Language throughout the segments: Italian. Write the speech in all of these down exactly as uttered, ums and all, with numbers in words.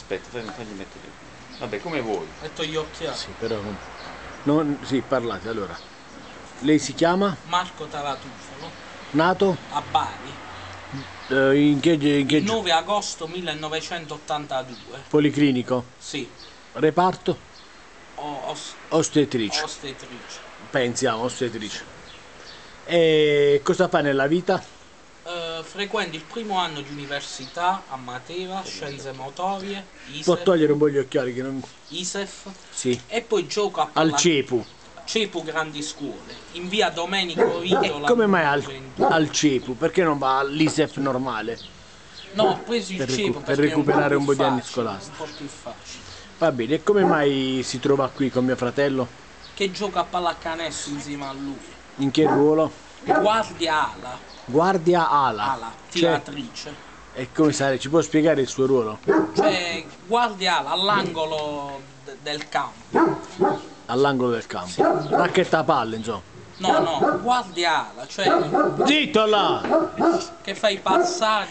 aspetta, fagli, fagli mettere. Vabbè, come vuoi. Metto gli occhiali. Sì, però non... non sì, parlate allora. Lei si chiama? Marco Taratufolo, Nato? a Bari, Eh, in che, in che il nove agosto millenovecentottantadue. Policlinico? Sì, Reparto? o- os- Ostetrice. ostetrice. Pensiamo, ostetrice. E cosa fa nella vita? Eh, frequento il primo anno di università a Matera, scienze motorie, Può ISEF, togliere un po' gli occhiali che non... ISEF, Sì. e poi gioco a Al palla- CEPU. Cepu Grandi Scuole, in via Domenico E Vitola. come mai al, ventuno. al CEPU? Perché non va all'I S E F normale? No, ho preso il Per recu- Cepu per perché è recuperare un, un po' po' più di anni facile, scolastici. un po' più facile. Va bene, e come mai si trova qui con mio fratello? Che gioca a pallacanestro insieme a lui. In che ruolo? Guardia ala, Guardia ala. ala, Cioè, tiratrice. e come sare? Ci può spiegare il suo ruolo? Cioè, guardia ala all'angolo de- del campo. All'angolo del campo. Racchetta a palle, insomma. No, no, guardia ala, cioè Zitto là! che fa i passaggi.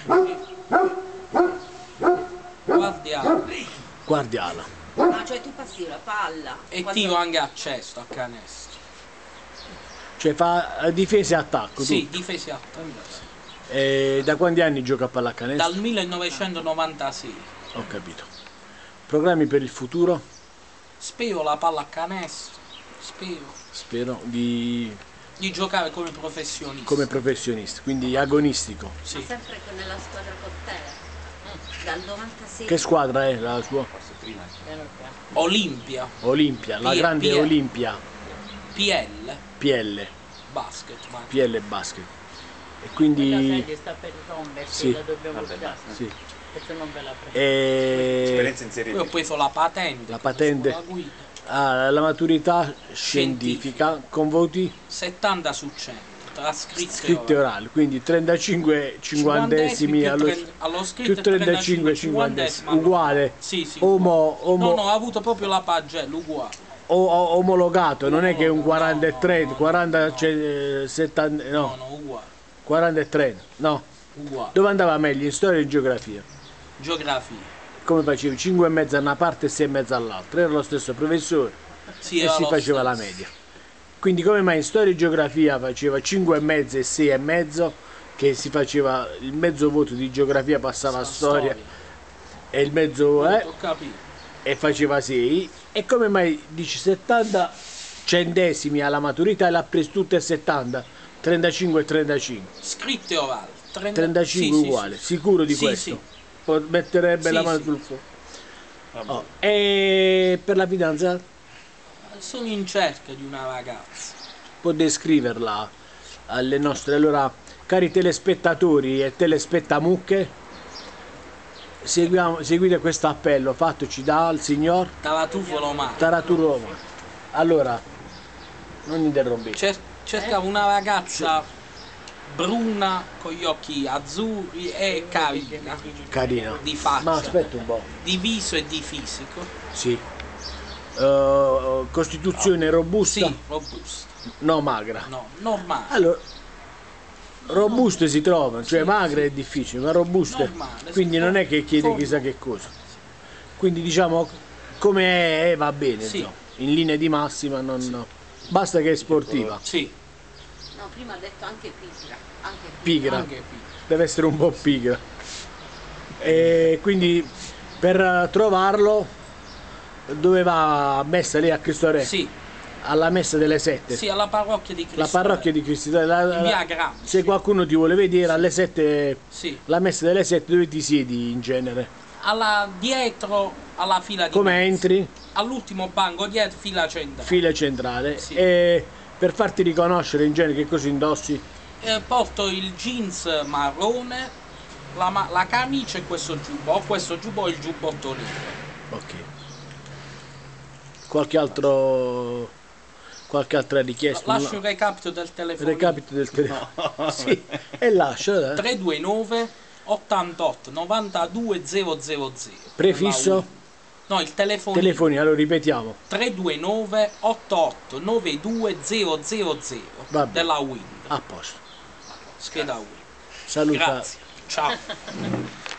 Guardia ala. Guardia ala. Ah, cioè tu passi la palla. E Quando- tiro anche a cesto, a canestro. Cioè fa eh, difesa e attacco. Sì, tutto. difesi a tre. E da quanti anni gioca a pallacanestro? Dal millenovecentonovantasei. Ho capito. Programmi per il futuro? Spero la pallacanestro, spero Spero di... di giocare come professionista. come professionista, quindi agonistico. Ma Sì. sempre con- nella squadra con te. Dal novantasei. Che squadra è la sua? Olimpia, Olimpia, la P- grande P- Olimpia. P L, P L, basket, ma P L Basket. E La quindi... sedia sta per rompersi, Sì. la dobbiamo Vabbè, dare, basta. Sì. perché non ve la prendo. E... Esperienza in Serie poi ho B. preso la patente. La con patente. la guida. Ah, la maturità scientifica con voti settanta su cento, tra scritte e scritti orali. orali, quindi trentacinque cinquantesimi più allo, tre- allo scritto più e trentacinque cinquantesimi, uguale, Sì, sì. omo, omo- No, no, ho avuto proprio la pagella, uguale. o- o- omologato, non è che un No, quaranta e no, trenta, no, quaranta, no. cioè, eh, settanta, No, no, no, uguale, quaranta e trenta, no. uguale. Dove andava meglio? In storia e geografia. Geografia. Come facevi? cinque e mezzo da una parte e sei e mezzo all'altra, era lo stesso professore Sì, e era si lo faceva la stesso. media. Quindi come mai in storia e geografia faceva cinque e mezzo e sei e mezzo, che si faceva il mezzo voto di geografia passava a storia e il mezzo eh, Ho capito. e faceva sei, e come mai dici settanta centesimi alla maturità e l'ha preso tutte e settanta, trentacinque e trentacinque, Scritte e orali. trenta trentacinque sì, sì, uguale, sì. sicuro di Sì, questo? sì. Po- Metterebbe Sì, la mano sì. sul fuoco. Vabbè. Oh, e per la fidanzata Sono in cerca di una ragazza. può descriverla alle nostre, allora cari telespettatori e telespettamucche, seguiamo, seguite questo appello fattoci dal signor Taratufolo Mare. Taraturo. Allora non interrompete. Cer- cercavo una ragazza bruna con gli occhi azzurri e carina, Carina, di faccia, ma aspetta un po', di viso e di fisico. sì. Uh, costituzione robusta, Sì, robusta. no magra. No, normale. Allora, robuste si trovano, cioè Sì, magre sì. è difficile, ma robuste, Normale, quindi sì, non è che chiede forma. chissà che cosa. Quindi diciamo come è, è, va bene, Sì. insomma. In linea di massima non... basta che è sportiva, Sì, No, prima ha detto anche pigra. Anche pigra, anche qui. deve essere un po' pigra. E quindi per eh, trovarlo dove va a messa lì a Cristo Re? Sì, Alla messa delle sette. sì, alla parrocchia di Cristo. La parrocchia di Cristo Re. La- In via la- Gramsci. se qualcuno ti vuole vedere alle sette, Sì, la messa delle sette dove ti siedi in genere? alla, dietro alla fila di Come mezzo. entri? All'ultimo banco dietro, fila centrale. Fila centrale. Sì. E per farti riconoscere in genere che cosa indossi? Eh, porto il jeans marrone, la, ma- la camicia e questo giubbo. Ho questo giubbo e il giubbotto nero. Ok. Qualche altro... qualche altra richiesta? Lascio il recapito del telefono. Recapito del telefono. Sì, e lascia. dai. tre due nove ottantotto novantadue zero zero zero. Prefisso? No, il telefono. Telefoni, allora ripetiamo. tre due nove ottantotto novantadue zero zero zero Va bene. della Wind. A posto. Scheda Wind. Saluta. Grazie. Ciao.